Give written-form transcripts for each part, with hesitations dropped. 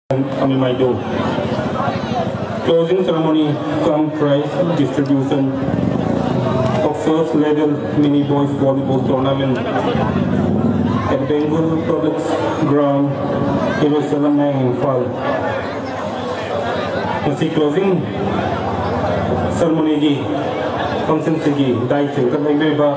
Amimaido. Closing ceremony cum prize distribution of first level mini boys volleyball tournament at Bengal Public Ground, Jerusalem and Fall. Masih closing ceremony gi function segi dai se kan ai ba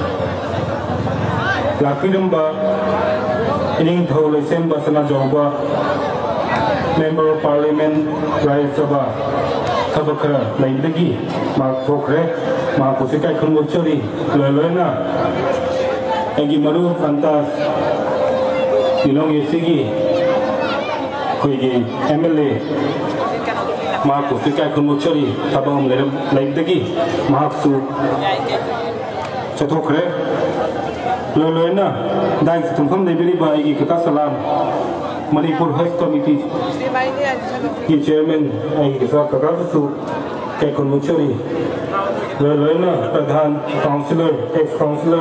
lakiram ba ining thole sem ba sana joba Member of Parliament Raya Sabha Sabakara Laidagi Mark Prokre Mark Kusikai Kunmuchuri Lelena Egi Maru Fantas Ilong Yesigi Kuigi MLA Mark Kusikai Kunmuchuri Tabam Laidagi Mark Su Chatokre Lelena Dai Tumfam Debiri Egi Kata Salam Manipur Health Committee की chairman ककासु के कुनमुचरी ललना प्रधान councillor ex councillor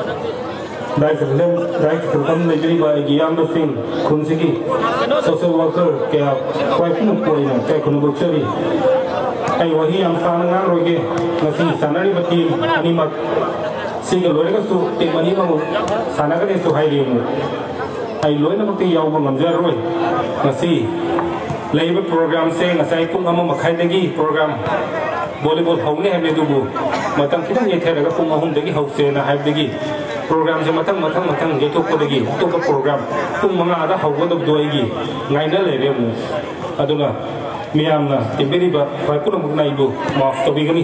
दाइसम लेजरी बाय गियाम सिंह खुनसिगी सोशल वर्कर के वाइफनु कोइना के कुनमुचरी आई वही हम सानंगा रोगे नसी सानरी बती अनिमक सिंगल लोरेगसु टेमनी मनु सानगने सुहाइरेमु आई लोइना बती यावबा ngamjaroi ngasi Labour program से ngasai pung ama makai dagi program volleyball haune hai dubu matang kita ye thera pung ahum dagi hause na hai dagi program se matang ye thok dagi to ka program pung manga da hawa do doigi ngai na le re mu aduna miyam na tiberi ba phai pun mu nai bu maaf to bigani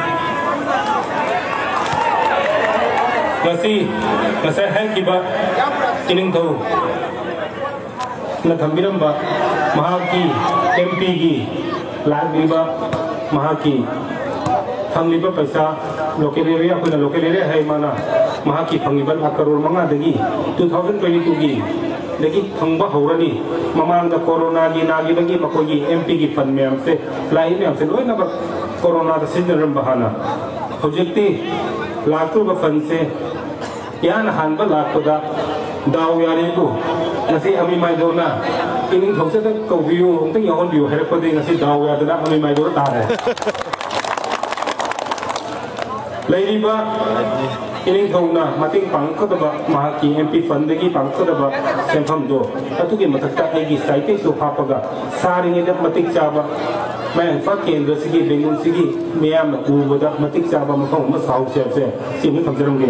ngasai hai ki ba kining tho na thambiram ba Mahaki MP की लाग लिबा महाकी फंगलिबा पैसा local area कोई local area है माना महाकी फंगलिबा 1 करोड़ मंगा दगी 2022 की दगी फंगबा हौरनी ममांग द कोरोना की नागी दगी मकोगी MP की फंड में हमसे लाई में हमसे लोई ना कोरोना द सिजन बहाना प्रोजेक्टी लाखों ब फंड से यान हानबा लाखों दा दाव यारी को नसी अमी माइदोना इनिंग थोसे तक कवियो उनते यावन बियो है रखो देंगे सी दाव याद ना अमी माइदोर तार है लेनी बा इनिंग थोना मतिंग पंख दबा महाकी MP फंड की पंख दबा सेंफम दो अतु के मतकता एगी साइटे सोफा पगा सारी ने जब मतिक चाबा मैं फक केंद्र सिगी बेंगुल सिगी मियाम उबदा मतिक चाबा मखों मसाउ से सिम थमजरंगे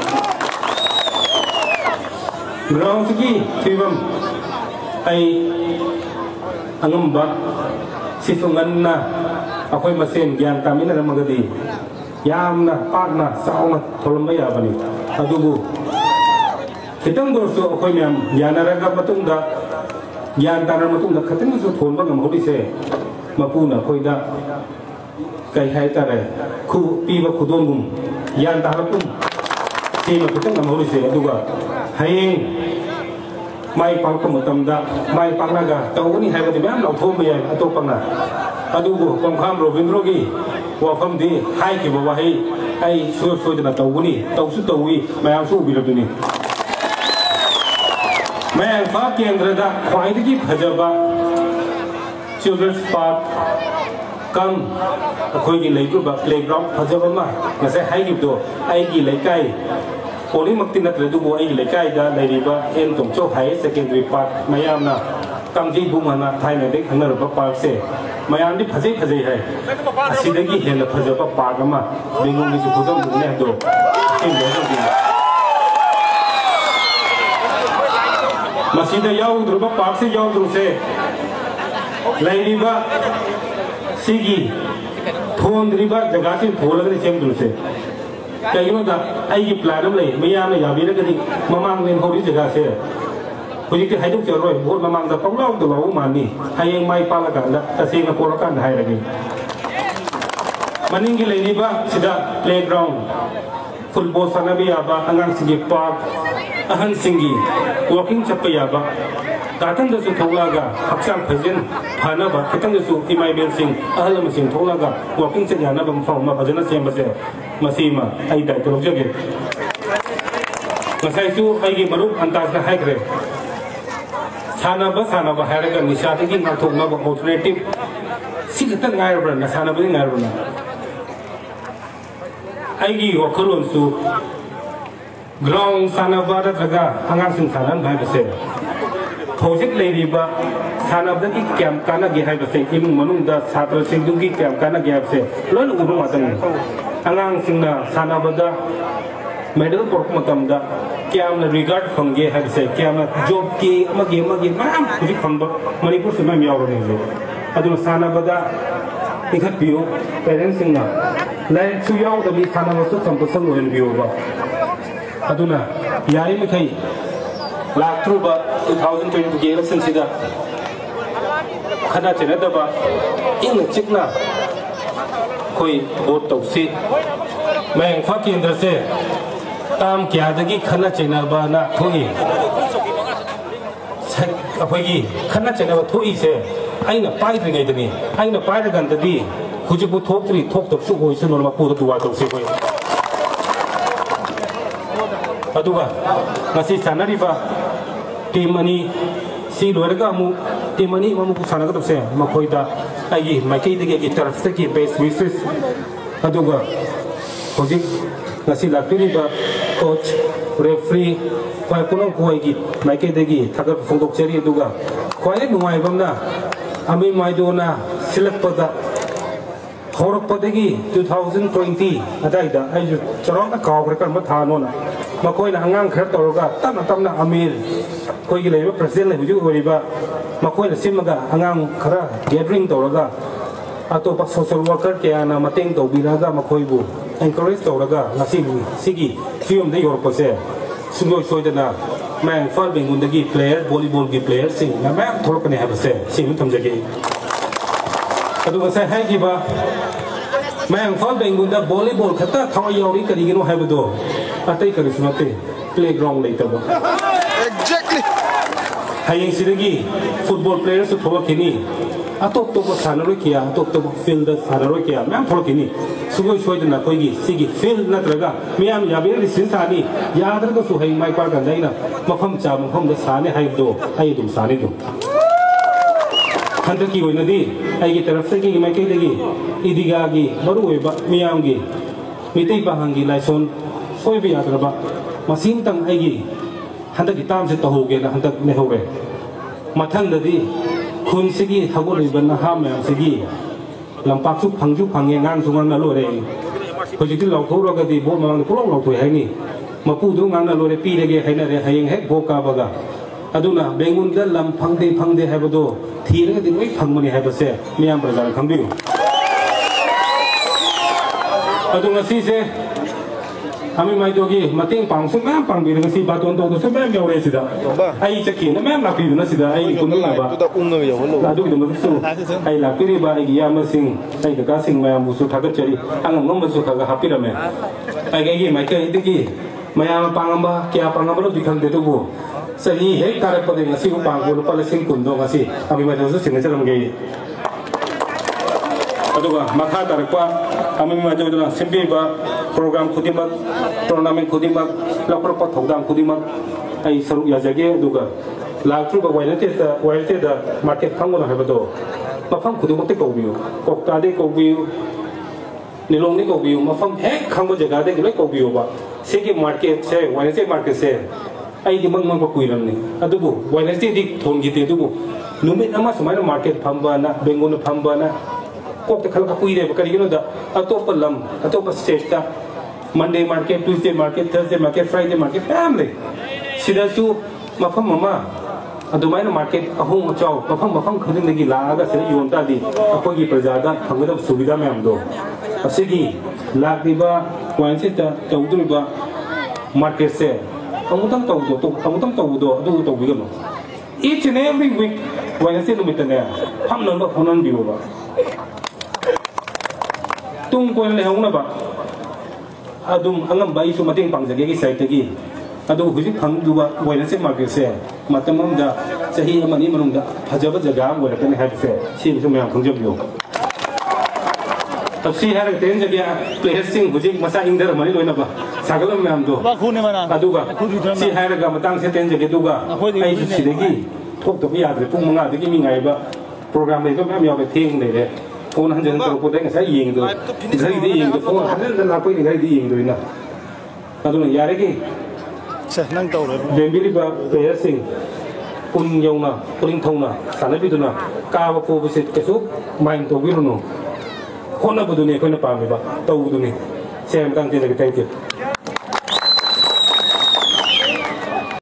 ग्राउंड की फिवम आई अंगम्बा सिसुंगन्ना अखोई मसेन ज्ञान तामिना रमगदी यामना पाकना साउना थोलंबा याबनी अदुबु खितंग दोसो अखोई म्याम यानारगा मतुंगा ज्ञान तानर मतुंगा खतंगसु थोलबा गमहोदिसे मपुना खोइदा कई हाइतारे खु पीबा खुदोंगुम ज्ञान तारपुम सीमा खितंग गमहोदिसे अदुगा हयें mai pang matam da mai pang naga tawuni hai ba myam lau thom bai atopana adubu pangkham Robindro gi wafam di hai ki ba hai ai so dana tawuni tawsu tawi mayam su bi rabini mayang fa kendra da khwaidagi phajaba children's park kam akhoi gi leibu ba playground phajaba ma ngasai hai gi do ai gi leikai Poli makti na tredu mo ay lekay da nairiba en tongcho high secondary park mayam na kamji bumana thai na dek hanger ba park se mayam di phajai hai asidagi hela phajaba park ama bengong ni sukudam ne do in do di masida yaw druba park se yaw dru se nairiba sigi thon riba jaga se tholag ne sem dru se कई मतलब आई की plan में मैया में याबी ना कभी ममांग में होरी जगह से कुछ के हाइडुक चल रहा है बहुत ममांग दा पंगलाव तो लाऊ मानी हाई माई पाला का ला तसेंग ना पोला कान हाई लगी मनिंग की लेनी बा सीधा प्लेग्राउंड फुटबॉल सना भी याबा अंगन सिंगी पार्क अहन सिंगी वॉकिंग चप्पे याबा तातन दसु थोलागा हक्साम फजन फाना बा कितन दसु इमाई बेल सिंह अहल मसिंग थोलागा वॉकिंग से जाना बम फॉर्म भजना सेम बसे मसीमा आई दाय तो जगे मसाइसु आई की मरुप अंतास ना हाइक रे सानबा है निशा की नाथोना ऑल्टरनेटिव सिगत गायरब्रना सानबदी गायरब्रना आईगी वखलोनसु ग्राउंड सानबा नत्रगा आंगांसिं सानन भाइबसे प्रोजेक्ट लेरिबा सानबदगी कैम कानागे हाइबसे इमुंग मनुंगदा छात्रसिंगदुगी कैम कानागे हाइबसे लोन उबो मातंग आंगांसिंगना सानबदा मेडल पोरक मतमदा क्या रिगार्ड फंगे है क्या जॉब की मैम हजी फंब मणिपुर से मैम यावरने अदुन सानबदा इखत्पियो पेरेंट्स सिंगना लाइक यावदबी सानबसु कंपल्सन ओइनबियोबा अदुना यारी मखै लाक्ट्रुबा 2020 के इलेक्शन सिदा खना चेनदबा इंग चिकना कोई वोट तौसी मैं इंफा केंद्र से ताम क्या दगी खना चेनबा ना थोई अखोगी खना चेनबा थोई से आइना पाइद्रिङैदनि आइना पाइरगन्ददि हुजिबु थोक्त्रि थोक्तबसु होइसु नोरमा पुद दुवा तौसे होय अदुगा ngasi sanariba टीम अनि सी लोरगा मु टीम अनि ममु सानगा तबसे मखोइदा आइगी माइकैदगे की तरफ से की बेस विशेष अदुगा होजिक ngasi लाक्तिरिबा कोच रेफरी क्वाइ पुनो कोइगी माइकैदगे थागर फोंदोकचरी अदुगा क्वाइ नुवाइबमना आमी माइदोना सिलेक्टपदा हौरपदगी 2020 अदाइदा आइजु चरौना कावग्रकर मथानोना मकोइना अंगांग खर तौरगा तमना अमीर कोई लेबा प्रेसिडेंट लेबुजु ओइबा मकोइना सिमगा अंगांग खरा गैदरिंग तौरगा अतोपा सोशल वर्कर केना मतेंग तौबिरागा मकोइबु एनकरेज तौरगा सिगी फिल्म दे योरपसे सुंगोय सोइदना मैं फल बेंगुंदगी प्लेयर वॉलीबॉल की प्लेयर सिंग ना मैं थोरकने हाबसे सिम थमजगे अदुगा से हाइगिबा मैं फल बेंगुंदा वॉलीबॉल खता थवा यावरी करिगिनो हाइबदो अतै करिसुनते प्लेग्राउंड लेतबो एग्जैक्टली हाइंग सिदगी फुटबॉल प्लेयर सु थोरकिनी अतोप तो सानरो किया अतोप तो फील्ड सानरो किया मैं थोरकिनी सुगोय सोइदना कोइगी सिगी फील्ड नत्रगा मियाम याबे रिसिन सानी यादरगा सु हाइंग माइ पार गंजाइना मफम चा मफम द साने हाइदो आइ दुम साने दो हंदकी ओइनदी आइगी तरफ से की माइकैदगी इदिगागी मरु ओइबा मियामगी मितै बाहंगी लाइसोन सोइबे यादरबा मसिंतंग आइगी हंदकी तामसे तहोगे ना हंदक नेहौरे मथंगददी खुनसिगी हगोलिबा नहा मैमसिगी लंपाकसु फंगजु फंगे ngang sungang लोरे होजिति लाउथौरगदी बो मांग पुरो लाउथोय हाइनी मपुदु ngang लोरे पीरेगे हाइनरे हायें हे बोका बगा अदुना बेंगुनदा लम फंगदे हाइबदो थीरगदी लोइ फंगमनि हाइबसे मियाम प्रजा खंबियु अदुंगा सिसे आमी माइदोगी मतेंग पांगसु मैम पांगबिरग सि बातोन तो सु मैम यावरे सिदा आई चकी न मैम लापिदुना सिदा आई कुनुबा तुदा उंग यावलो अदु दमसु आई लापिरिबा आई यामसिंग आई गगा सिंग मैम बुसु थागचरी आंग ngomबसु खागा हापिरमे आई गेगी माइकै दिगी मैम पांगबा क्या पांगबलो दिखंदे दुबो सही हे कारपदे ngasi को पांगबो लुपा लिसिंग कुंदो ngasi आमी माइदोसु सिंगचरमगे अदुगा मखा तरपा आमी माइदोना सिम्बीबा प्रोग्राम खुदिमक टूर्नामेंट खुदिमक लपरप थौदाम खुदिमक आई सरुक याजगे दुगा लाक्ट्रुबा वाइलते द मार्केट फंगोन हाबदो मफम खुदिमकते कौबियो कोक्तादे कौबियो निलोंगने कौबियो मफम हेक खंगो जगादे गिले कौबियोबा सेगे मार्केट से वाइलते मार्केट से आई दिमंग मंग कुइरमनी अदुबु वाइलते दि थोंगिते दुबु नुमित अमा समायना मार्केट फंबाना बेंगोन फंबाना कोक्ते खलका कुइरे बकरिगिनो द अतोप लम अतोप स्टेट ता Monday market Tuesday market Thursday market Friday market family सिदासु मफम ममा अदुमाइना मार्केट अहुम चाव मफम खदिंदगी लागा से योंतादी अखोगी प्रजादा फंगदब सुविधा मैमदो असिगी लागिबा वाइनसे ता तौदुरिबा मार्केट से अमुतम तौदो अदु तौबिगनो each and every week वाइनसे नुमितने हम नंबर फोनन बियोबा तुम कोई ले होना बा अदुम अंगम बाई सु मतेंग पांगजगे की साइड तगी अदु हुजि फंगदुबा वाइनसे मार्केट से मतममदा सही अमनि मनुंदा फजब जगा वरकने हाबसे सिमसु मयाम खंजबियो तब सी हर तेन जगे प्लेयर सिंग हुजि मसा इंदर मनि लोइना बा सागलम मयाम दो अदुगा सी हर गा मतंग से तेन जगे दुगा आई सिदेगी ꯊꯣꯛꯇꯕ ꯌꯥꯗ꯭ꯔꯦ ꯄꯨꯡ 5ꯗꯒꯤ ꯃꯤ ꯉꯥꯏꯕ ꯄ꯭ꯔꯣꯒ꯭ꯔꯥꯝ ꯂꯩꯕ ꯃꯌꯥꯝ ꯌꯥꯎꯔꯦ ꯊꯦꯡ ꯂꯩꯔꯦ ꯐꯣꯟ ꯍꯟꯖꯤꯟ ꯇꯧꯔꯛꯄꯗ ꯉꯁꯥꯏ ꯌꯦꯡꯗꯣ ꯘꯔꯤꯗ ꯌꯦꯡꯗꯣ ꯐꯣꯟ ꯍꯟꯖꯤꯟ ꯂꯥꯛꯄꯩꯅꯤ ꯘꯔꯤꯗ ꯌꯦꯡꯗꯣꯏꯅ ꯑꯗꯨꯅ ꯌꯥꯔꯤꯈꯩ ꯂꯦꯡꯕꯤꯔꯤꯕ ꯄ꯭ꯂꯦꯌꯔꯁꯤꯡ ꯄꯨꯟ ꯌꯧꯅ ꯄꯨꯛꯅꯤꯡ ꯊꯧꯅ ꯁꯥꯟꯅꯕꯤꯗꯨꯅ ꯀꯥꯕ ꯄꯣꯕꯁꯦ ꯀꯩꯁꯨ ꯃꯥꯏꯟ ꯇꯧꯕꯤꯔꯨꯅꯨ ꯍꯣꯠꯅꯕꯗꯨꯅꯤ ꯑꯩꯈꯣꯏꯅ ꯄꯥꯝꯃꯤꯕ ꯇꯧꯕꯗꯨꯅꯤ ꯁꯤ ꯃꯇꯥꯡ ꯊꯦꯡꯅꯒꯦ ꯊꯦꯡꯛ ꯌꯨ